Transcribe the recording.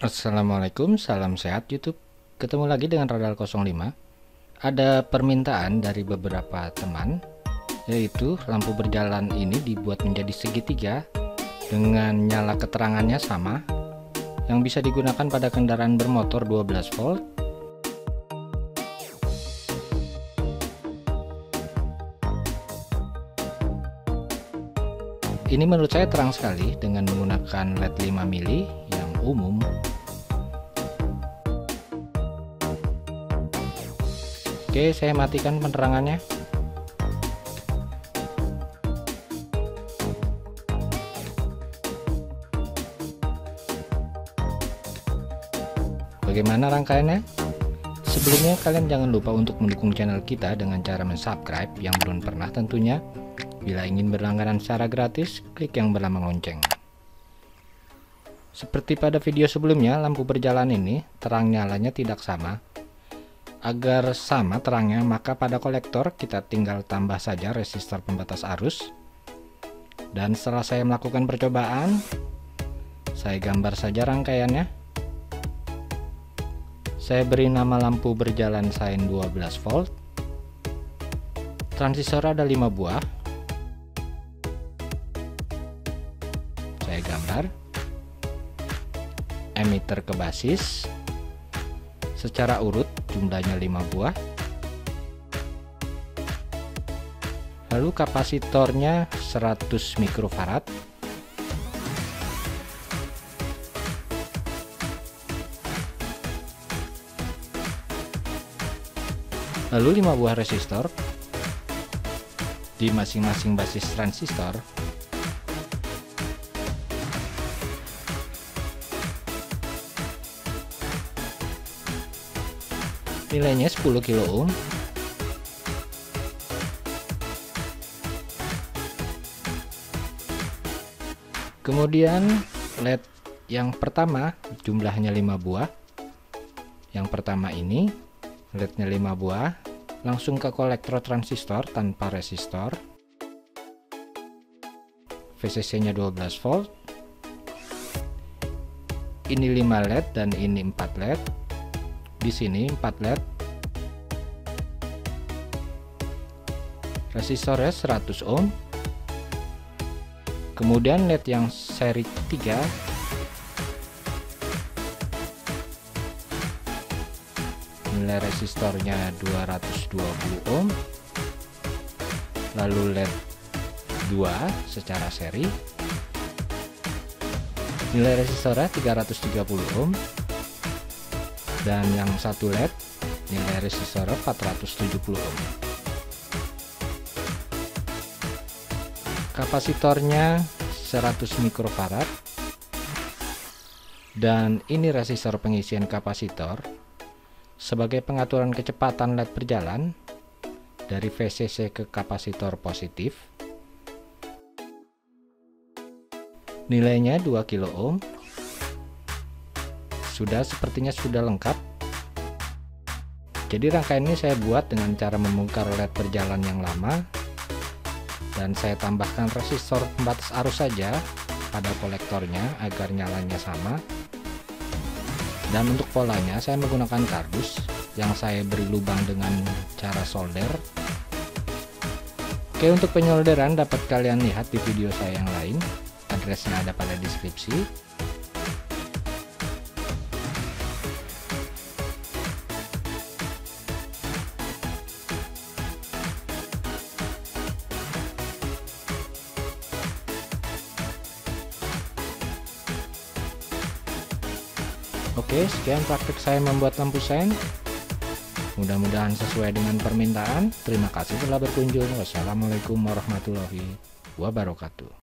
Assalamualaikum, salam sehat YouTube. Ketemu lagi dengan Radal 05. Ada permintaan dari beberapa teman, yaitu lampu berjalan ini dibuat menjadi segitiga dengan nyala keterangannya sama, yang bisa digunakan pada kendaraan bermotor 12 volt. Ini menurut saya terang sekali dengan menggunakan LED 5 mili yang umum. Oke, saya matikan penerangannya. Bagaimana rangkaiannya? Sebelumnya kalian jangan lupa untuk mendukung channel kita dengan cara subscribe yang belum pernah tentunya. Bila ingin berlangganan secara gratis, klik yang bernama lonceng. Seperti pada video sebelumnya, lampu berjalan ini terang nyalanya tidak sama. Agar sama terangnya, maka pada kolektor kita tinggal tambah saja resistor pembatas arus. Dan setelah saya melakukan percobaan, saya gambar saja rangkaiannya. Saya beri nama lampu berjalan sign 12 volt. Transistor ada 5 buah. Saya gambar emitter ke basis secara urut, jumlahnya 5 buah. Lalu kapasitornya 100 mikrofarad. Lalu 5 buah resistor di masing-masing basis transistor. Nilainya 10 kilo ohm. Kemudian LED yang pertama jumlahnya 5 buah. Yang pertama ini LED-nya 5 buah, langsung ke kolektor transistor tanpa resistor. VCC-nya 12 volt. Ini 5 LED dan ini 4 LED. Di sini 4 LED. Resistornya 100 ohm. Kemudian LED yang seri 3 nilai resistornya 220 ohm. Lalu LED 2 secara seri nilai resistornya 330 ohm. Dan yang satu LED nilai resistor 470 ohm. Kapasitornya 100 mikrofarad. Dan ini resistor pengisian kapasitor sebagai pengaturan kecepatan LED berjalan dari VCC ke kapasitor positif. Nilainya 2 kilo ohm. Sepertinya sudah lengkap. Jadi rangkaian ini saya buat dengan cara membongkar LED berjalan yang lama, dan saya tambahkan resistor pembatas arus saja pada kolektornya agar nyalanya sama. Dan untuk polanya saya menggunakan kardus yang saya beri lubang dengan cara solder. Oke, untuk penyolderan dapat kalian lihat di video saya yang lain, adresnya ada pada deskripsi. Oke, sekian praktik saya membuat lampu sein. Mudah-mudahan sesuai dengan permintaan. Terima kasih telah berkunjung. Wassalamualaikum warahmatullahi wabarakatuh.